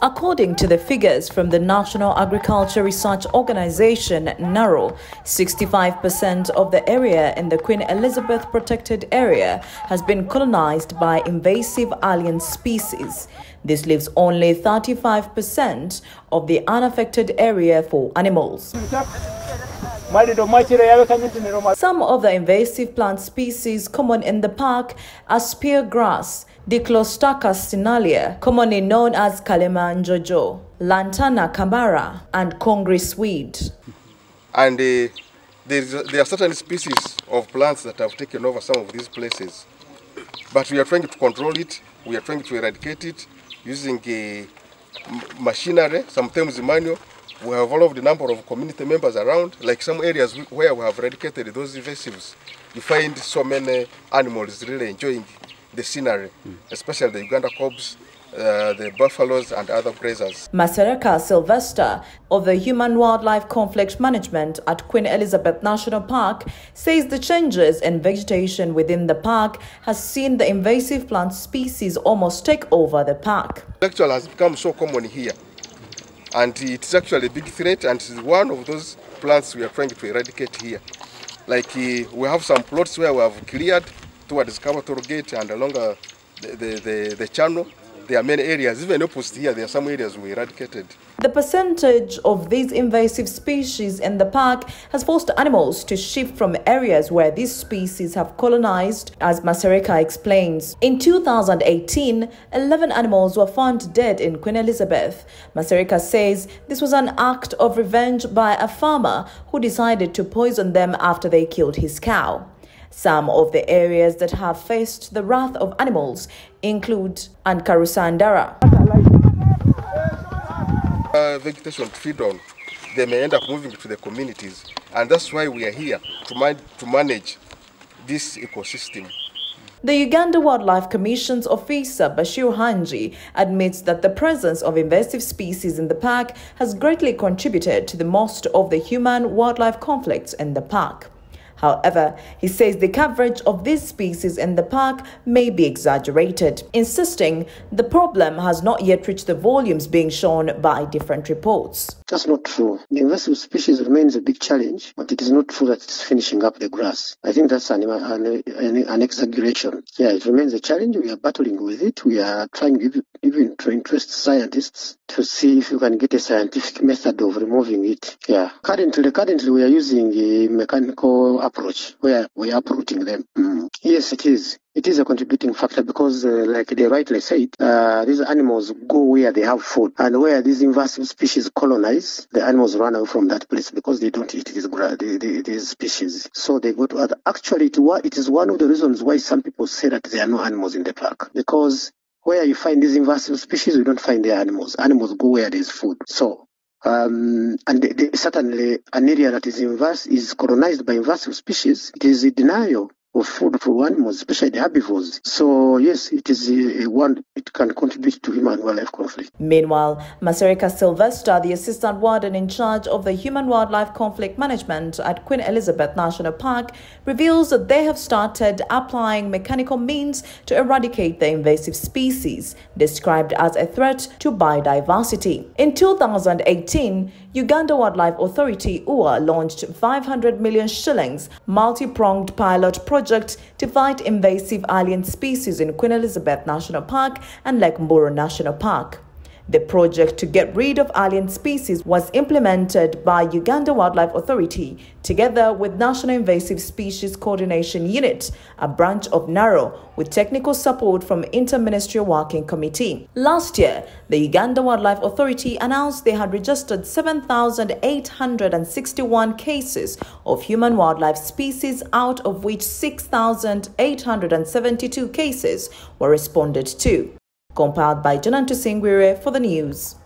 According to the figures from the National Agriculture Research Organization, NARO, 65% of the area in the Queen Elizabeth Protected Area has been colonized by invasive alien species. This leaves only 35% of the unaffected area for animals. Some of the invasive plant species common in the park are speargrass, Diclostachys sinalia, commonly known as Kalemanjojo, Lantana camara, and Congress weed. And there are certain species of plants that have taken over some of these places. But we are trying to control it, we are trying to eradicate it using machinery, sometimes manual. We have all of the number of community members around, like some areas where we have eradicated those invasives. You find so many animals really enjoying the scenery, especially the Uganda cobs, the buffaloes and other grazers. Masereka Sylvester of the Human Wildlife Conflict Management at Queen Elizabeth National Park says the changes in vegetation within the park has seen the invasive plant species almost take over the park. It actually has become so common here, and it's actually a big threat, and it's one of those plants we are trying to eradicate here. Like we have some plots where we have cleared towards Kabatoro Gate and along the channel. There are many areas, even opposite here, there are some areas we eradicated. The percentage of these invasive species in the park has forced animals to shift from areas where these species have colonized, as Masereka explains. In 2018, 11 animals were found dead in Queen Elizabeth. Masereka says this was an act of revenge by a farmer who decided to poison them after they killed his cow. Some of the areas that have faced the wrath of animals include Ankarusandara. Vegetation to feed on, they may end up moving to the communities, and that's why we are here to manage this ecosystem. The Uganda Wildlife Commission's officer Bashir Hanji admits that the presence of invasive species in the park has greatly contributed to the most of the human-wildlife conflicts in the park. However, he says the coverage of these species in the park may be exaggerated, insisting the problem has not yet reached the volumes being shown by different reports. That's not true. The invasive species remains a big challenge, but it is not true that it's finishing up the grass. I think that's an exaggeration. Yeah, it remains a challenge. We are battling with it. We are trying even to interest scientists to see if we can get a scientific method of removing it. Yeah. Currently we are using a mechanical approach where we are uprooting them. Yes, it is. It is a contributing factor because, like they rightly said, these animals go where they have food, and where these invasive species colonize, the animals run away from that place because they don't eat these species. So they go to other. Actually, it is one of the reasons why some people say that there are no animals in the park, because where you find these invasive species, you don't find the animals. Animals go where there is food. So. Certainly, an area that is colonized by invasive species, it is a denial of food for animals, especially the herbivores. So yes, it is it can contribute to human-wildlife conflict. Meanwhile, Masereka Sylvester, the assistant warden in charge of the Human-Wildlife Conflict Management at Queen Elizabeth National Park, reveals that they have started applying mechanical means to eradicate the invasive species, described as a threat to biodiversity. In 2018, Uganda Wildlife Authority UWA launched 500 million shillings multi-pronged pilot project to fight invasive alien species in Queen Elizabeth National Park and Lake Mburo National Park. The project to get rid of alien species was implemented by Uganda Wildlife Authority together with National Invasive Species Coordination Unit, a branch of NARO, with technical support from Inter-Ministerial Working Committee. Last year, the Uganda Wildlife Authority announced they had registered 7,861 cases of human-wildlife species, out of which 6,872 cases were responded to. Compiled by Janantu Singwire for the news.